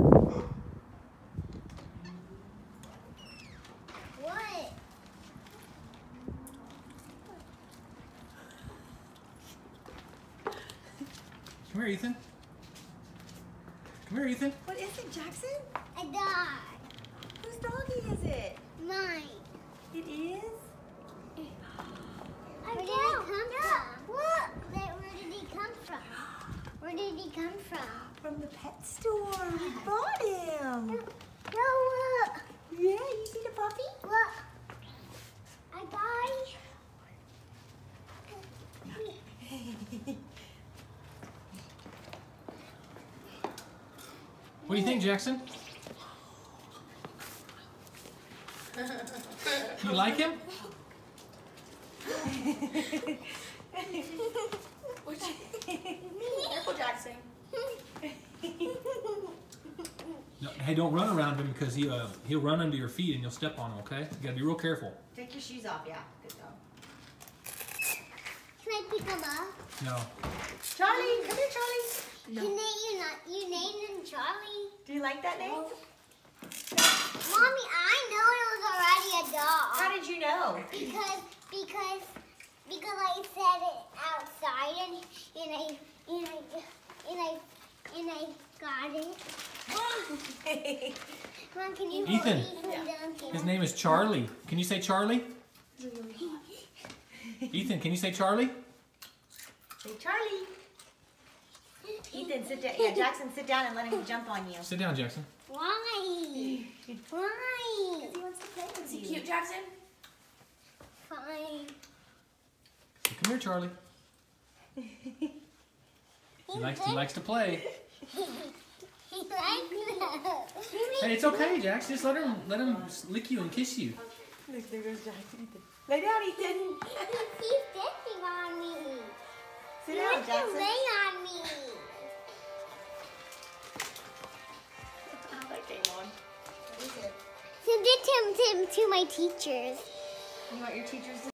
What? Come here, Ethan. Come here, Ethan. What is it, Jackson? A dog. Whose doggy is it? Mine. It is? Where did he come from? What? Where did he come from? Where did he come from? From the pet store. We bought him. No, look. Yeah, you see the puppy? Look. A guy. What do you think, Jackson? You like him? Careful, Jackson. No, hey, don't run around him because he'll run under your feet and you'll step on him. Okay? You gotta be real careful. Take your shoes off, yeah. Good job. Can I pick him up? No. Charlie, come here, Charlie. You named him Charlie. Do you like that name? Mommy, I know it was already a dog. How did you know? Because I said it outside and I got it. Mom, can you Ethan, hold me down here? his name is Charlie. Can you say Charlie? Ethan, can you say Charlie? Say Charlie. Ethan, sit down. Yeah, Jackson, sit down and let him jump on you. Sit down, Jackson. Why? Why? He wants to play with Is he you. cute, Jackson? Fine. Come here, Charlie. He likes to play. He likes that. Hey, it's okay, Jackson. Just let him lick you and kiss you. Look, there goes Jackson. Ethan. Lay down, Ethan. He's sitting on me. Sit He down, wants to Jackson. lay on me. I like Damon. Send it to my teachers. You want your teachers to